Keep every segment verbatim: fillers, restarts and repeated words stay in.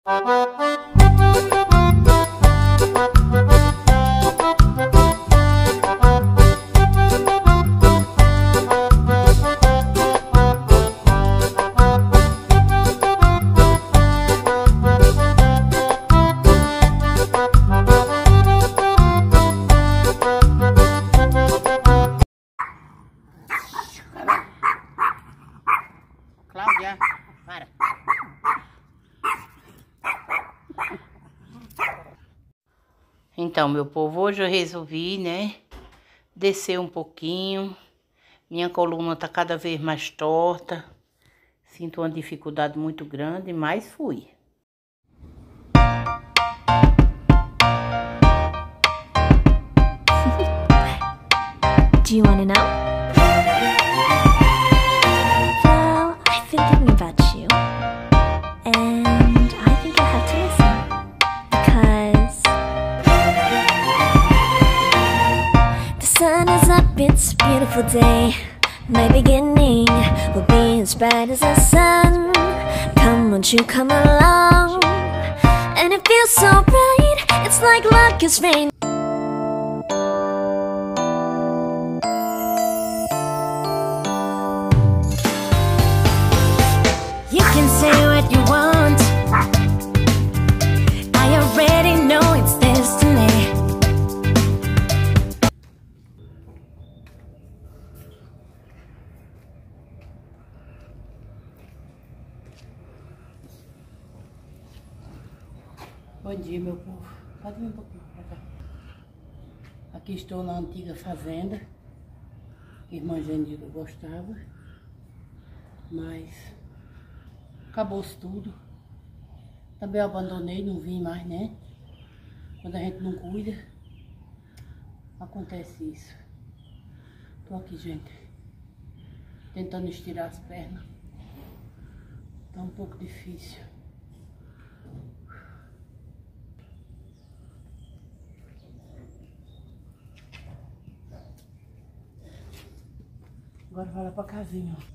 Cláudia, para. Então, meu povo, hoje eu resolvi, né, descer um pouquinho. Minha coluna tá cada vez mais torta. Sinto uma dificuldade muito grande, mas fui. Do you want to know? Well, I've been thinking about you, and I think I have to listen, because the sun is up, it's a beautiful day. My beginning will be as bright as the sun. Come, won't you come along? And it feels so bright, it's like luck is rain. You can say what you want, I already know it's destiny. Bom dia, meu povo. Pode vir um pouquinho pra cá. Aqui estou na antiga fazenda, que a irmã Genilda gostava, mas acabou-se tudo. Também abandonei, não vim mais, né? Quando a gente não cuida, acontece isso. Tô aqui, gente, tentando estirar as pernas. Tá um pouco difícil. Agora vai lá pra casinha, ó.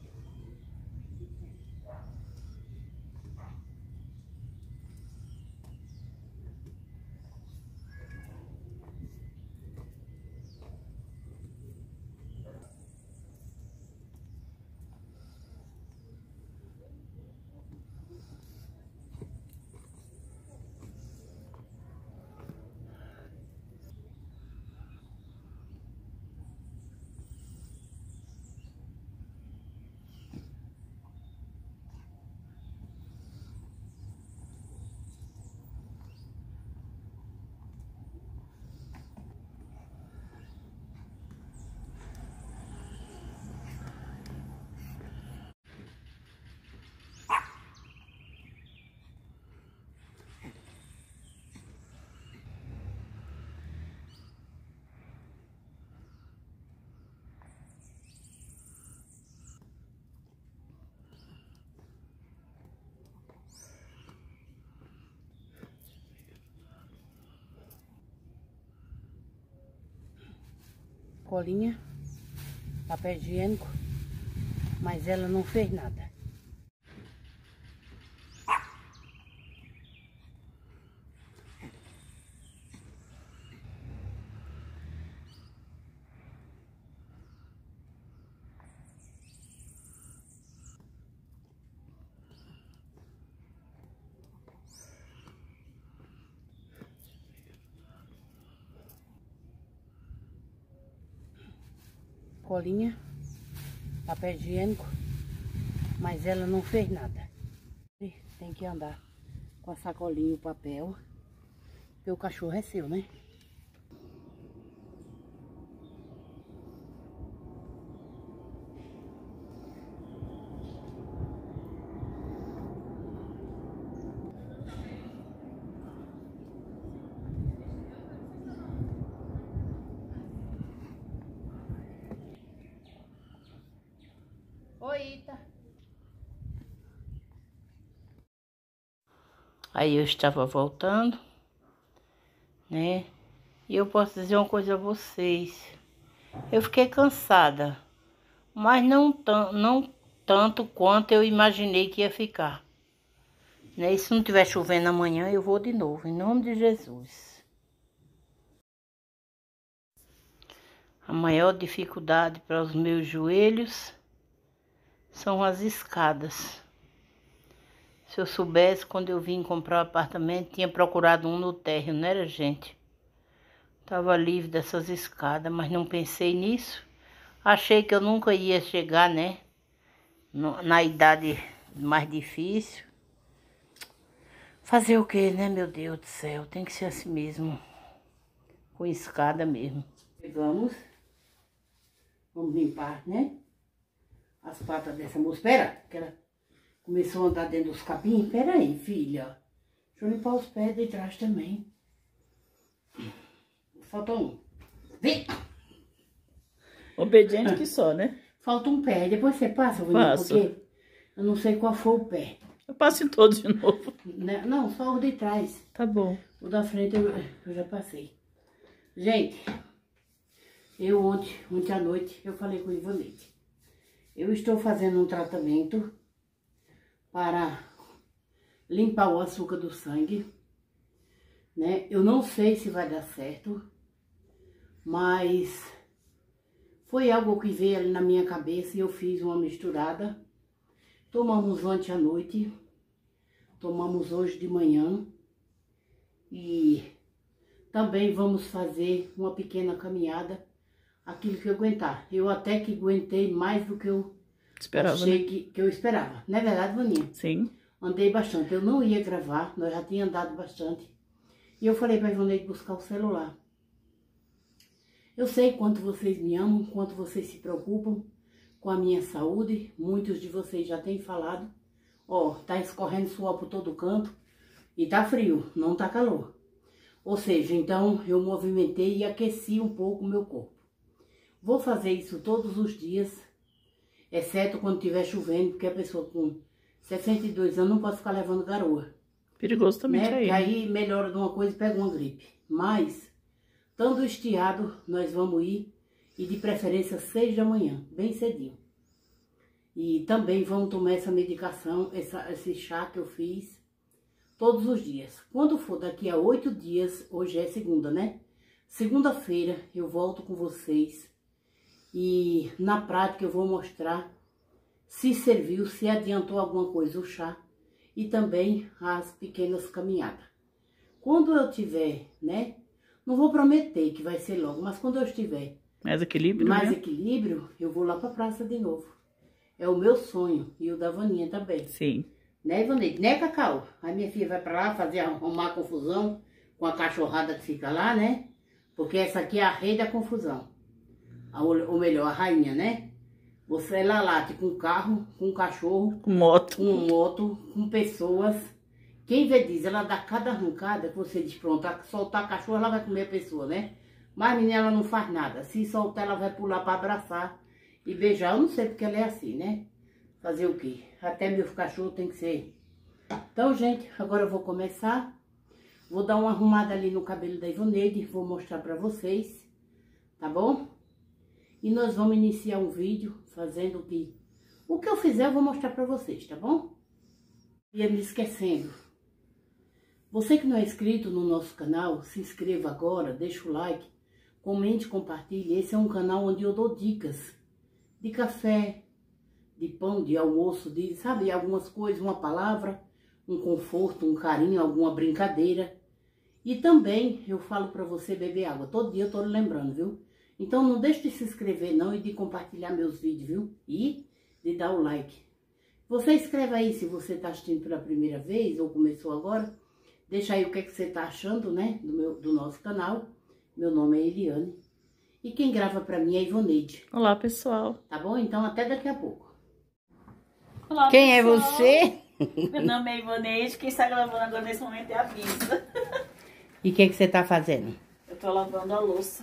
Colinha, papel higiênico, mas ela não fez nada. Colinha, papel higiênico, mas ela não fez nada. Tem que andar com a sacolinha e o papel, porque o cachorro é seu, né? Oi, Ita. Aí eu estava voltando, né? E eu posso dizer uma coisa a vocês. Eu fiquei cansada, mas não, não tanto quanto eu imaginei que ia ficar. Né? E se não tiver chovendo amanhã, eu vou de novo, em nome de Jesus. A maior dificuldade para os meus joelhos são as escadas. Se eu soubesse, quando eu vim comprar o apartamento, tinha procurado um no térreo, não era, gente? Estava livre dessas escadas, mas não pensei nisso. Achei que eu nunca ia chegar, né? Na idade mais difícil. Fazer o quê, né, meu Deus do céu? Tem que ser assim mesmo. Com escada mesmo. Pegamos. Vamos limpar, né? As patas dessa moça. Espera, que ela começou a andar dentro dos capim. Espera aí, filha. Deixa eu limpar os pés de trás também. Falta um. Vem! Obediente que só, né? Falta um pé. Depois você passa, Vaninha, porque eu não sei qual foi o pé. Eu passo em todos de novo. Não, só o de trás. Tá bom. O da frente eu, eu já passei. Gente, eu ontem, ontem à noite, eu falei com o Ivanete. Eu estou fazendo um tratamento para limpar o açúcar do sangue, né? Eu não sei se vai dar certo, mas foi algo que veio ali na minha cabeça e eu fiz uma misturada. Tomamos ontem à noite, tomamos hoje de manhã e também vamos fazer uma pequena caminhada, aquilo que eu aguentar. Eu até que aguentei mais do que eu esperava, achei né? que, que eu esperava. Não é verdade, Vaninha? Sim. Andei bastante. Eu não ia gravar, nós já tínhamos andado bastante. E eu falei para a Ivanete buscar o celular. Eu sei quanto vocês me amam, quanto vocês se preocupam com a minha saúde. Muitos de vocês já têm falado. Ó, tá escorrendo suor por todo canto e tá frio, não tá calor. Ou seja, então eu movimentei e aqueci um pouco o meu corpo. Vou fazer isso todos os dias, exceto quando estiver chovendo, porque a pessoa com sessenta e dois anos não pode ficar levando garoa. Perigoso também, né? aí. E aí melhora de uma coisa e pega uma gripe. Mas, estando estiado, nós vamos ir, e de preferência seis da manhã, bem cedinho. E também vamos tomar essa medicação, essa, esse chá que eu fiz, todos os dias. Quando for daqui a oito dias, hoje é segunda, né? Segunda-feira eu volto com vocês e na prática eu vou mostrar se serviu, se adiantou alguma coisa o chá e também as pequenas caminhadas. Quando eu tiver, né? Não vou prometer que vai ser logo, mas quando eu estiver mais equilíbrio, mais né? equilíbrio, eu vou lá pra praça de novo. É o meu sonho e o da Vaninha também. Sim. Né, Ivanete? Né, Cacau? Aí minha filha vai pra lá fazer, arrumar confusão com a cachorrada que fica lá, né? Porque essa aqui é a rei da confusão. A, ou melhor, a rainha, né? Você lá late com carro, com cachorro, Com moto. com moto, com pessoas. Quem vê diz, ela dá cada arrancada que você diz, pronto, soltar a cachorra, ela vai comer a pessoa, né? Mas a menina, ela não faz nada. Se soltar, ela vai pular pra abraçar e beijar. Eu não sei porque ela é assim, né? Fazer o quê? Até meu cachorro tem que ser. Então, gente, agora eu vou começar. Vou dar uma arrumada ali no cabelo da Ivanete. Vou mostrar pra vocês. Tá bom? E nós vamos iniciar um vídeo fazendo o que... O que eu fizer eu vou mostrar pra vocês, tá bom? Ia me esquecendo. Você que não é inscrito no nosso canal, se inscreva agora, deixa o like, comente, compartilhe. Esse é um canal onde eu dou dicas de café, de pão, de almoço, de, sabe, algumas coisas, uma palavra, um conforto, um carinho, alguma brincadeira. E também eu falo para você beber água. Todo dia eu tô lembrando, viu? Então não deixe de se inscrever não e de compartilhar meus vídeos, viu? E de dar o like. Você escreve aí se você tá assistindo pela primeira vez ou começou agora. Deixa aí o que, é que você tá achando, né? Do, meu, do nosso canal. Meu nome é Eliane. E quem grava pra mim é Ivanete. Olá, pessoal. Tá bom? Então até daqui a pouco. Olá, Quem pessoal. é você? Meu nome é Ivanete. Quem está gravando agora nesse momento é a Bisa. E o que, que você tá fazendo? Eu tô lavando a louça.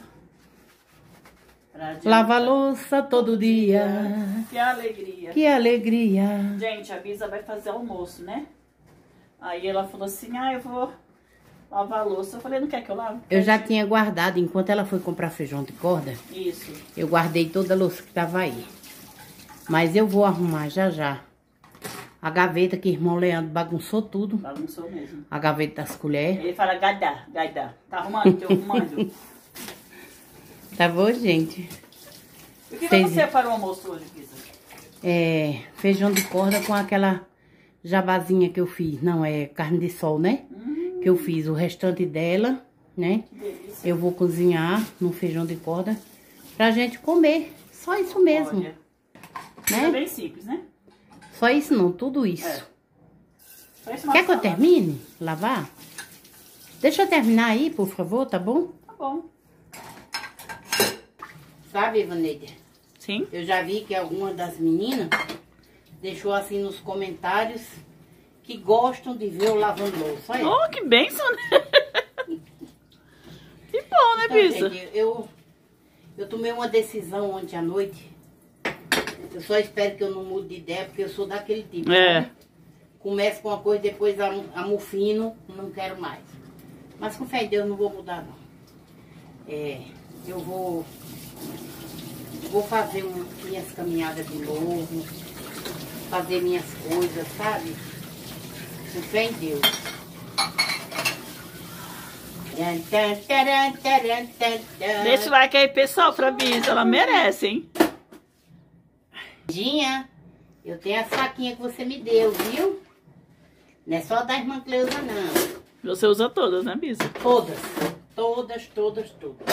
Lava a louça todo dia. Que alegria. Que alegria. Gente, a Bisa vai fazer almoço, né? Aí ela falou assim, ah, eu vou lavar a louça. Eu falei, não quer que eu lave? Eu já tinha guardado, enquanto ela foi comprar feijão de corda. Isso. Eu guardei toda a louça que tava aí. Mas eu vou arrumar já já A gaveta que o irmão Leandro bagunçou tudo. Bagunçou mesmo. A gaveta das colheres. Ele fala gaidá, gaidá. Tá arrumando, tô arrumando. Tá bom, gente? E o que Fez... você separou o almoço hoje, Pisa? É, feijão de corda com aquela jabazinha que eu fiz. Não, é carne de sol, né? Hum. Que eu fiz o restante dela, né? Que delícia. Eu vou cozinhar no feijão de corda pra gente comer. Só isso mesmo. Olha. Né? É bem simples, né? Só isso não, tudo isso. É. Só isso. Quer que eu termine? Lavar? Deixa eu terminar aí, por favor, tá bom? Tá bom. Sabe, Ivaneide? Sim. Eu já vi que alguma das meninas deixou assim nos comentários que gostam de ver eu lavando louça. Olha. Oh, que bênção, né? Que bom, né, Então, Pisa? gente, eu, eu tomei uma decisão ontem à noite. Eu só espero que eu não mude de ideia, porque eu sou daquele tipo. É. Sabe? Começo com uma coisa, depois amofino, não quero mais. Mas com fé em Deus não vou mudar, não. É, eu vou... Vou fazer um, minhas caminhadas de novo, fazer minhas coisas, sabe? Com fé em Deus. Deixa o like aí, pessoal, pra Bisa. Ela merece, hein? Dinha, eu tenho a saquinha que você me deu, viu? Não é só da irmã Cleusa, não. Você usa todas, né, Bisa? Todas. Todas, todas, todas.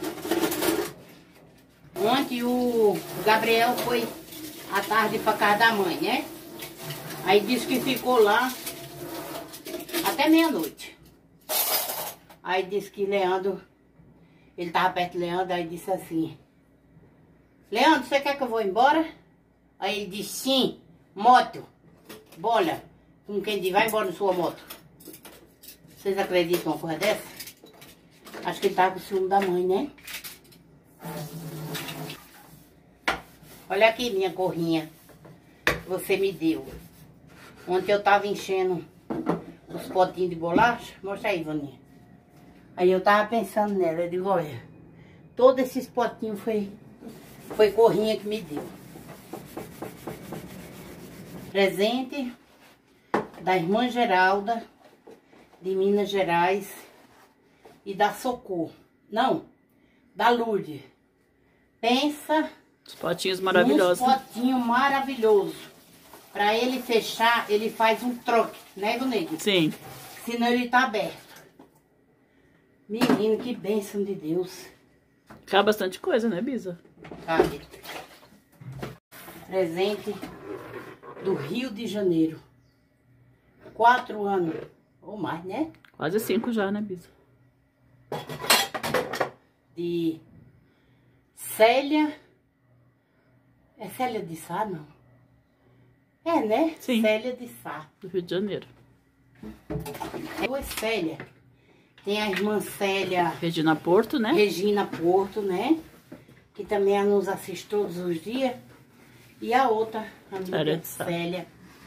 Ontem o Gabriel foi à tarde pra casa da mãe, né? Aí disse que ficou lá até meia-noite. Aí disse que Leandro, ele tava perto de Leandro, aí disse assim: Leandro, você quer que eu vou embora? Aí ele disse: sim, moto, bola. Como quem diz, vai embora na sua moto. Vocês acreditam uma coisa dessa? Acho que ele tava com o ciúme da mãe, né? Olha aqui minha gorrinha que você me deu. Ontem eu tava enchendo os potinhos de bolacha. Mostra aí, Vaninha. Aí eu tava pensando nela. Eu digo, olha, todos esses potinhos foi, foi gorrinha que me deu. Presente da irmã Geralda, de Minas Gerais, e da Socorro. Não, da Lourdes. Pensa... Os potinhos maravilhosos. Um potinho maravilhoso. Pra ele fechar, ele faz um troque, né, Ivaneide? Sim. Senão ele tá aberto. Menino, que bênção de Deus. Cabe bastante coisa, né, Bisa? Cabe. Presente do Rio de Janeiro. Quatro anos. Ou mais, né? Quase cinco já, né, Bisa? De Célia... É Célia de Sá, não? É, né? Sim. Célia de Sá. Do Rio de Janeiro. É duas Célia. Tem a irmã Célia... Regina Porto, né? Regina Porto, né? Que também nos assiste todos os dias. E a outra, a amiga Célia.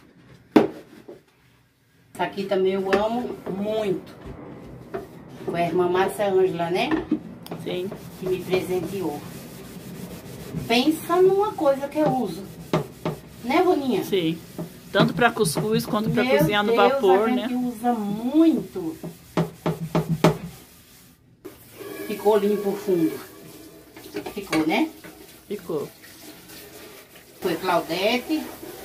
Essa aqui também eu amo muito. Foi a irmã Márcia Ângela, né? Sim. Que me presenteou. Pensa numa coisa que eu uso. Né, Boninha? Sim. Tanto para cuscuz quanto para cozinhar no Deus, vapor, a né? gente usa muito. Ficou limpo o fundo. Ficou, né? Ficou. Foi Claudete.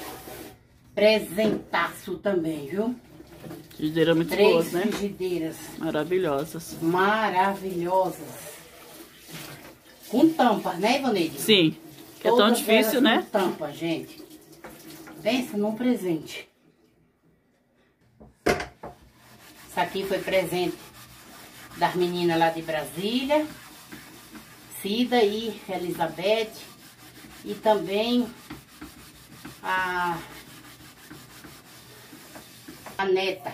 Presentaço também, viu? Frigideira muito Três boas, né? frigideiras Maravilhosas. maravilhosas. Com tampa, né, Ivaneide? Sim. Que é tão Todas difícil, elas né? com tampa, gente. Pensa num presente. Isso aqui foi presente das meninas lá de Brasília. Cida e Elizabeth. E também a, a neta.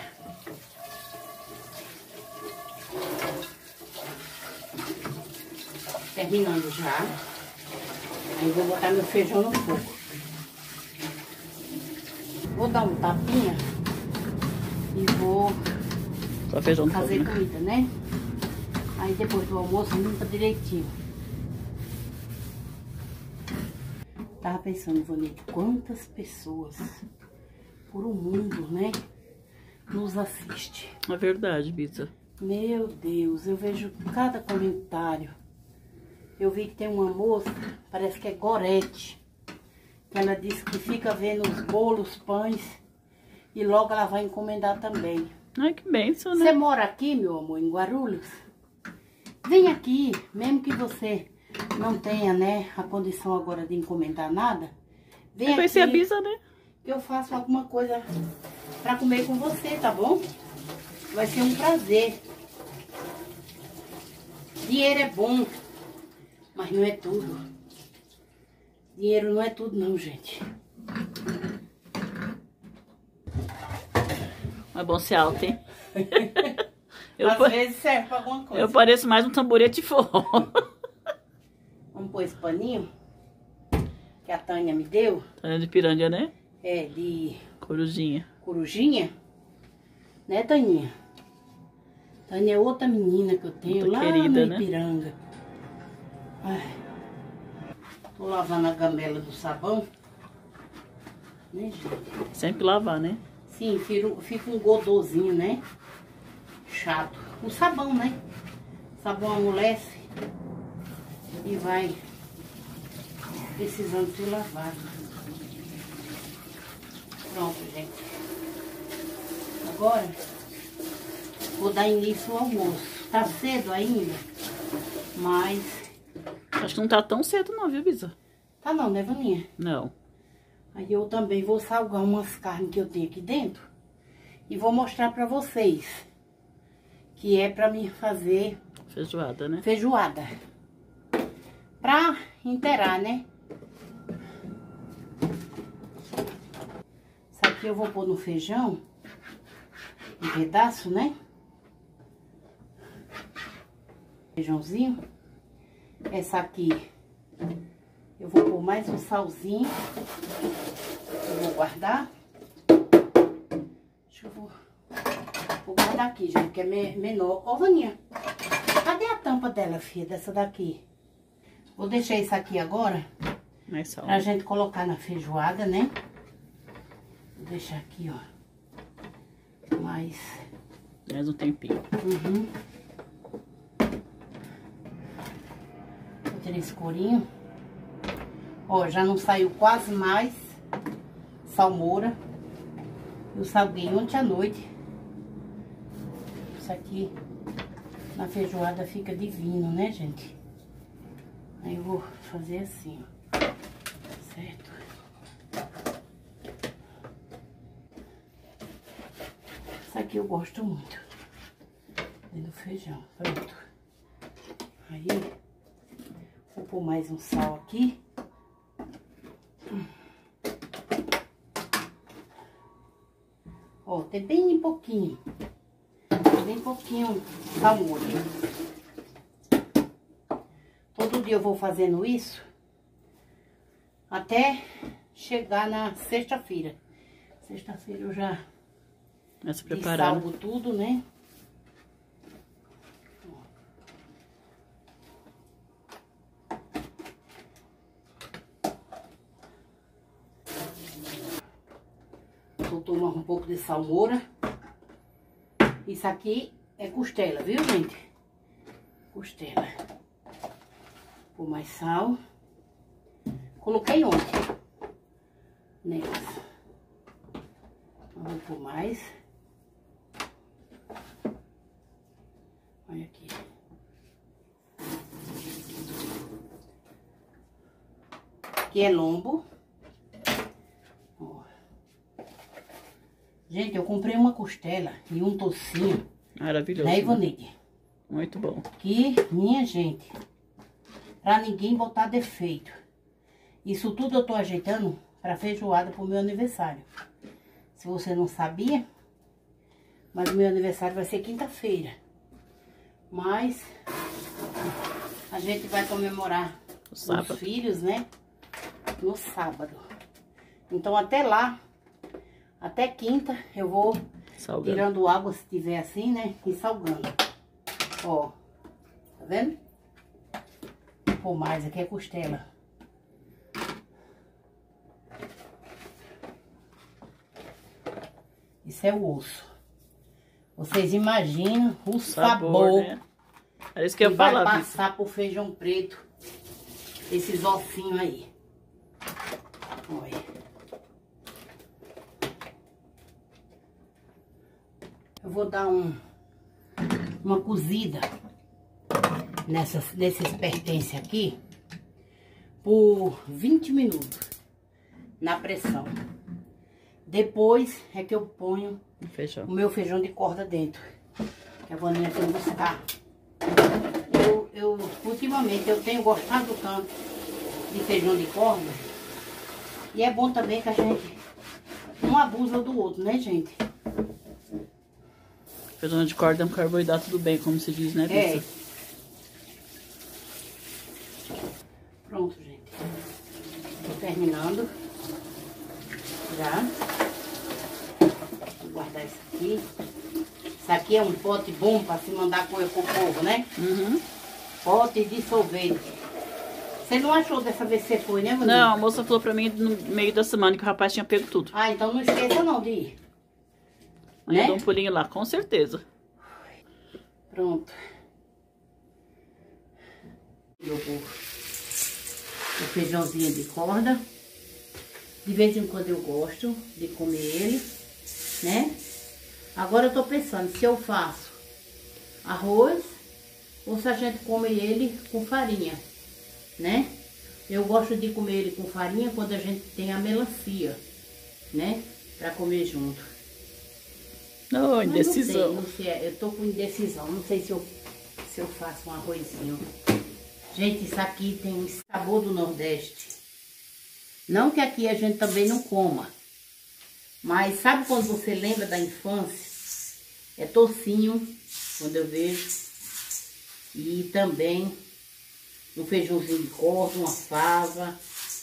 Terminando já. Aí vou botar meu feijão no fogo. Vou dar um tapinha e vou Só feijão no fazer fogo, né? comida, né? Aí depois do almoço limpa direitinho. Tava pensando, Vonete, quantas pessoas por um mundo, né, nos assiste. É verdade, Bisa. Meu Deus, eu vejo cada comentário. Eu vi que tem uma moça, parece que é Gorete, que ela disse que fica vendo os bolos, pães, e logo ela vai encomendar também. Ai, que bênção, né? Você mora aqui, meu amor, em Guarulhos? Vem aqui, mesmo que você não tenha, né, a condição agora de encomendar nada. Vem aqui. Vai ser a Bisa, né? Que eu faço alguma coisa pra comer com você, tá bom? Vai ser um prazer. Dinheiro é bom, mas não é tudo. Dinheiro não é tudo não, gente. É bom ser alto, hein? eu Às vezes serve pra alguma coisa. Eu pareço mais um tamborete de forró. Vamos pôr esse paninho que a Tânia me deu. Tânia de piranga, né? É, de... Corujinha. Corujinha. Né, Taninha? Tânia é outra menina que eu tenho Muito lá querida, no Ipiranga. Né? Ai. Tô lavando a gamela do sabão. Né, gente? Sempre lavar, né? Sim, fica um godozinho, né? Chato. O sabão, né? O sabão amolece e vai precisando ser lavado. Pronto, gente. Agora, vou dar início ao almoço. Tá cedo ainda, mas... Acho que não tá tão cedo não, viu, Bisa? Tá não, né, Vaninha? Não. Aí eu também vou salgar umas carnes que eu tenho aqui dentro e vou mostrar pra vocês, que é pra mim fazer... Feijoada, né? Feijoada. Pra inteirar, né? Isso aqui eu vou pôr no feijão, um pedaço, né? Feijãozinho. Essa aqui eu vou pôr mais um salzinho. Eu vou guardar. Acho que eu vou, vou guardar aqui, gente, que é me, menor. Ô, Vaninha, cadê a tampa dela, filha, dessa daqui? Vou deixar isso aqui agora, Mais sal. pra gente colocar na feijoada, né? Vou deixar aqui, ó. Mais... Mais um tempinho. Uhum. Vou tirar esse corinho. Ó, já não saiu quase mais salmoura. Eu salguei ontem à noite. Isso aqui na feijoada fica divino, né, gente? Aí eu vou fazer assim, ó. Certo? Isso aqui eu gosto muito. E do feijão. Pronto. Aí, vou pôr mais um sal aqui. Ó, tem bem pouquinho. Bem pouquinho salmoura. Todo dia eu vou fazendo isso até chegar na sexta-feira. Sexta-feira eu já Vai se preparar. salgo tudo, né? Soltou um pouco de salmoura. Isso aqui é costela, viu, gente? Costela. Vou pôr mais sal. Coloquei ontem nelas. Vou pôr mais. Olha aqui. Aqui é lombo. Ó. Gente, eu comprei uma costela e um tocinho. Maravilhoso. Né, Né? Ivonide? Muito bom. Que, minha gente, pra ninguém botar defeito. Isso tudo eu tô ajeitando pra feijoada pro meu aniversário. Se você não sabia, mas o meu aniversário vai ser quinta-feira. Mas a gente vai comemorar os filhos, né? No sábado. Então até lá, até quinta, eu vou salgando. Tirando água se tiver assim, né? E salgando. Ó, tá vendo? Vou pôr mais, aqui é costela. Isso é o osso. Vocês imaginam o sabor, sabor né? Era isso que, que eu ia falar, vai passar Bissa. Pro feijão preto. Esses ossinhos aí. Olha. Eu vou dar um, uma cozida nessas, nesses pertences aqui por vinte minutos na pressão. Depois é que eu ponho feijão. O meu feijão de corda dentro. Que a Vaninha tem que buscar. Eu, eu, ultimamente, eu tenho gostado tanto de feijão de corda. E é bom também que a gente não abusa do outro, né, gente? Feijão de corda é um carboidrato do bem, como se diz, né, Bissa? É. Pronto, gente. Tô terminando. Já. Vou guardar isso aqui. Isso aqui é um pote bom para se mandar coisa pro povo, né? Uhum. Pote de sorvete. Você não achou dessa vez que você foi, né, Vaninha? Não, a moça falou pra mim no meio da semana que o rapaz tinha pego tudo. Ah, então não esqueça não de ir. Aí Né? eu dou um pulinho lá, com certeza. Pronto. Eu vou o feijãozinho de corda. De vez em quando eu gosto de comer ele, né? Agora eu tô pensando se eu faço arroz ou se a gente come ele com farinha, né? Eu gosto de comer ele com farinha quando a gente tem a melancia, né? Pra comer junto. Não, indecisão. Não sei, não sei, eu tô com indecisão. Não sei se eu, se eu faço um arrozinho. Gente, isso aqui tem um sabor do Nordeste. Não que aqui a gente também não coma. Mas sabe quando você lembra da infância? É tocinho, quando eu vejo. E também um feijãozinho de corda, uma fava.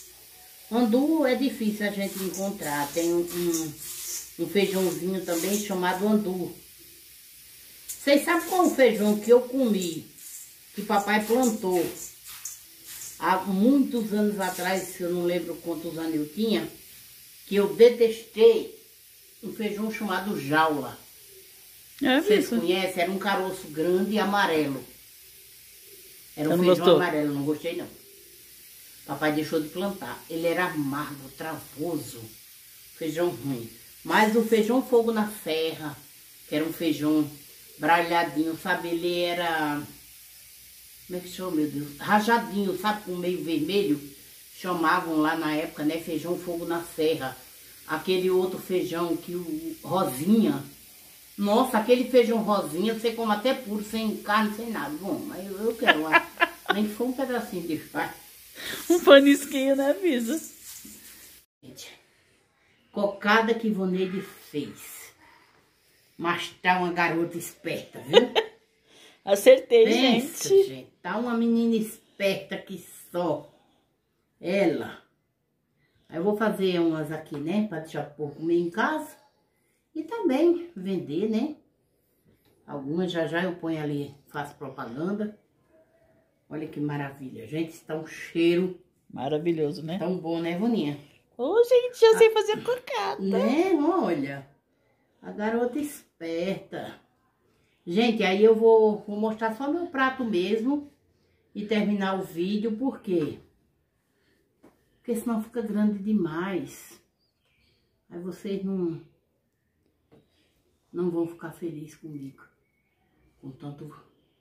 Andu é difícil a gente encontrar. Tem um... um Um feijãozinho também chamado andu. Vocês sabem qual é o feijão que eu comi? Que papai plantou há muitos anos atrás, eu não lembro quantos anos eu tinha, que eu detestei um feijão chamado jaula. É, Vocês isso. conhecem? Era um caroço grande e amarelo. Era um Você não feijão gostou? amarelo, não gostei não. Papai deixou de plantar. Ele era amargo, travoso. Feijão ruim. Mas o feijão fogo na serra, que era um feijão bralhadinho, sabe? Ele era... Como é que chama, meu Deus? Rajadinho, sabe? Com meio vermelho. Chamavam lá na época, né? Feijão fogo na serra. Aquele outro feijão que o... Rosinha. Nossa, aquele feijão rosinha, você come até puro, sem carne, sem nada. Bom, mas eu, eu quero lá. Nem que for um pedacinho de carne. Um panisquinho, né, Bissa? Gente... Cocada que Voneide fez. Mas tá uma garota esperta, viu? Acertei, Pensa, gente. gente. Tá uma menina esperta que só. Ela. Aí eu vou fazer umas aqui, né? Pra deixar o povo comer em casa. E também vender, né? Algumas já já eu ponho ali, faço propaganda. Olha que maravilha. Gente, está um cheiro. Maravilhoso, né? Tão bom, né, Voninha? Ô, oh, gente, já sei fazer cocada. Né? Olha. A garota esperta. Gente, aí eu vou, vou mostrar só meu prato mesmo. E terminar o vídeo. Por quê? Porque senão fica grande demais. Aí vocês não... Não vão ficar felizes comigo. Com tanto...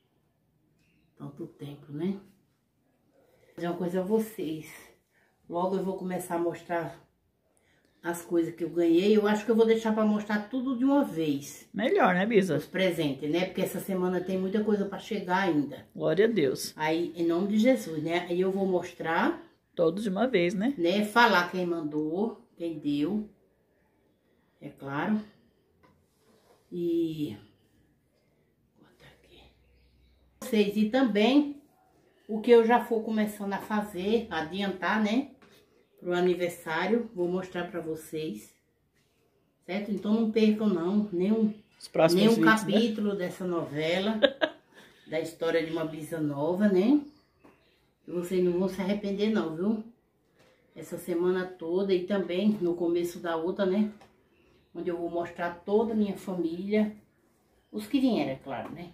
Tanto tempo, né? Vou dizer uma coisa a vocês. Logo eu vou começar a mostrar as coisas que eu ganhei. Eu acho que eu vou deixar para mostrar tudo de uma vez. Melhor, né, Bissa? Os presentes, né? Porque essa semana tem muita coisa para chegar ainda. Glória a Deus. Aí, em nome de Jesus, né? Aí eu vou mostrar... Todos de uma vez, né? Né? Falar quem mandou, quem deu. É claro. E... Vou botar aqui. Vocês, e também... O que eu já for começando a fazer, adiantar, né? Pro aniversário, vou mostrar pra vocês. Certo? Então não percam não, nenhum, nenhum vídeos, capítulo, né? Dessa novela. Da história de uma Bisa nova, né? E vocês não vão se arrepender não, viu? Essa semana toda e também no começo da outra, né? onde eu vou mostrar toda a minha família, os que vieram, é claro, né?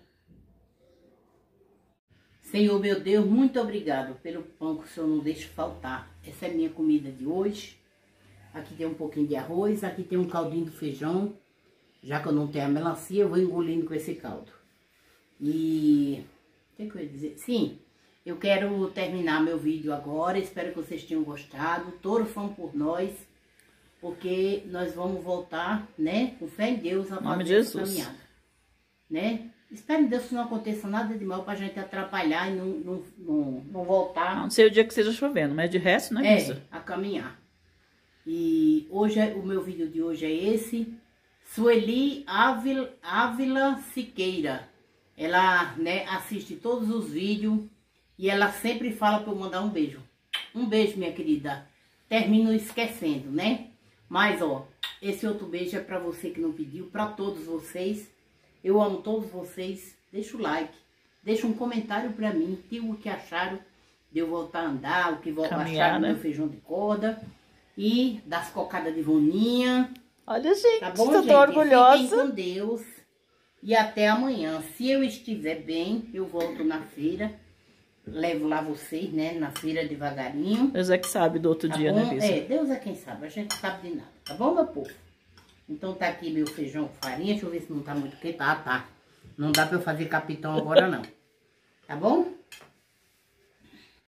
Senhor, meu Deus, muito obrigado pelo pão que o Senhor não deixa faltar. Essa é a minha comida de hoje. Aqui tem um pouquinho de arroz, aqui tem um caldinho de feijão. Já que eu não tenho a melancia, eu vou engolindo com esse caldo. E... o que, que eu ia dizer? Sim, eu quero terminar meu vídeo agora. Espero que vocês tenham gostado. Torçam por nós, porque nós vamos voltar, né? Com fé em Deus, a fazer essa caminhada. Né? Espero em Deus que não aconteça nada de mal pra gente atrapalhar e não, não, não, não voltar. Não sei o dia que seja chovendo, mas de resto, né? É, a caminhar. E hoje, o meu vídeo de hoje é esse. Sueli Ávila, Ávila Siqueira. Ela, né, assiste todos os vídeos e ela sempre fala para eu mandar um beijo. Um beijo, minha querida. Termino esquecendo, né? Mas, ó, esse outro beijo é para você que não pediu, para todos vocês. Eu amo todos vocês. Deixa o like, deixa um comentário para mim. Diga o que acharam de eu voltar a andar, o que acharam do meu feijão de corda e das cocadas de voninha. Olha, gente, tá bom, eu gente? tô orgulhosa. Fiquem com Deus e até amanhã. Se eu estiver bem, eu volto na feira. Levo lá vocês, né, na feira devagarinho. Deus é que sabe do outro tá dia, bom? né, Bisa? É, Deus é quem sabe, a gente sabe de nada. Tá bom, meu povo? Então tá aqui meu feijão com farinha. Deixa eu ver se não tá muito quente. Ah, tá. Não dá pra eu fazer capitão agora, não. Tá bom?